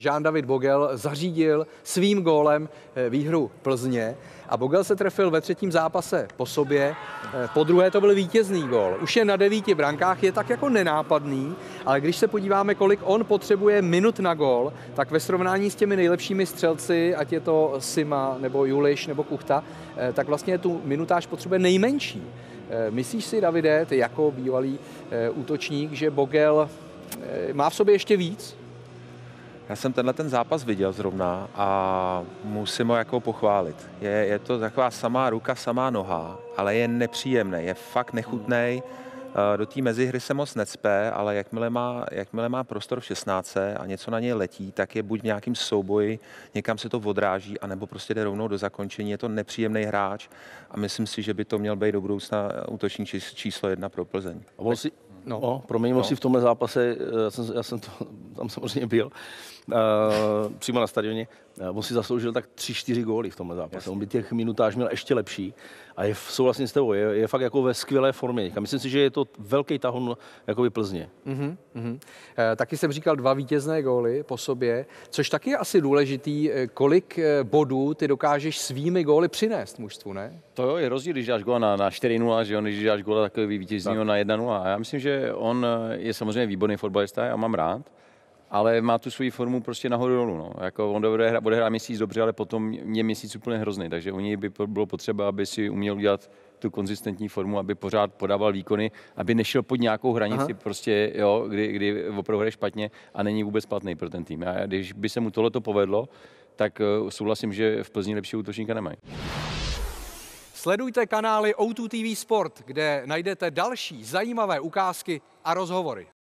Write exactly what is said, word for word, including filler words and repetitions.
Jean-David Bogel zařídil svým gólem výhru Plzně a Bogel se trefil ve třetím zápase po sobě. Po druhé to byl vítězný gól. Už je na devíti brankách, je tak jako nenápadný, ale když se podíváme, kolik on potřebuje minut na gól, tak ve srovnání s těmi nejlepšími střelci, ať je to Sima nebo Juliš nebo Kuchta, tak vlastně tu minutáž potřebuje nejmenší. Myslíš si, Davide, ty jako bývalý útočník, že Bogel má v sobě ještě víc? Já jsem tenhle ten zápas viděl zrovna a musím ho jako pochválit. Je, je to taková samá ruka, samá noha, ale je nepříjemný, je fakt nechutnej. Do té mezihry se moc necpe, ale jakmile má, jakmile má prostor v šestnáctce a něco na něj letí, tak je buď v nějakým souboji, někam se to odráží, anebo prostě jde rovnou do zakončení. Je to nepříjemný hráč a myslím si, že by to měl být do budoucna útočník číslo jedna pro Plzeň. Si, no, no, promiň, no. si v tomhle zápase, já jsem, já jsem to, tam samozřejmě byl, uh, přímo na stadioně, uh, on si zasloužil tak tři, čtyři góly v tomhle zápase. Jasně. On by těch minutáž měl ještě lepší a je souhlasím s tebou, je, je fakt jako ve skvělé formě. A myslím si, že je to velký tahon jakoby Plzně. Mm-hmm, mm-hmm. E, taky jsem říkal dva vítězné góly po sobě, což taky je asi důležitý, kolik bodů ty dokážeš svými góly přinést mužstvu, ne? To jo, je rozdíl, když dáš góla na, na čtyři nula, že jo, když dáš góla takový vítěznýho tak. na jedna nula. A já myslím, že on je samozřejmě výborný fotbalista, já mám rád, ale má tu svoji formu prostě nahoru dolů. No. Jako on bude hrát, bude hrát měsíc dobře, ale potom je měsíc úplně hrozný, takže u něj by bylo potřeba, aby si uměl udělat tu konzistentní formu, aby pořád podával výkony, aby nešel pod nějakou hranici, Aha. prostě, jo, kdy, kdy opravdu hraje špatně a není vůbec platný pro ten tým. A když by se mu tohleto povedlo, tak souhlasím, že v Plzni lepšího útočníka nemají. Sledujte kanály O dva T V Sport, kde najdete další zajímavé ukázky a rozhovory.